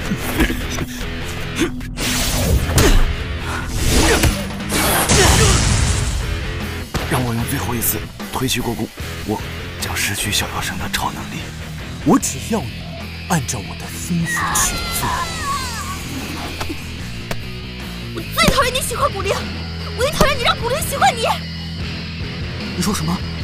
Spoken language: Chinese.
让我用最后一次推虚过宫，我将失去小妖神的超能力。 我只要你按照我的吩咐去做。 我最讨厌你喜欢古灵，我也讨厌你让古灵喜欢你。 你说什么？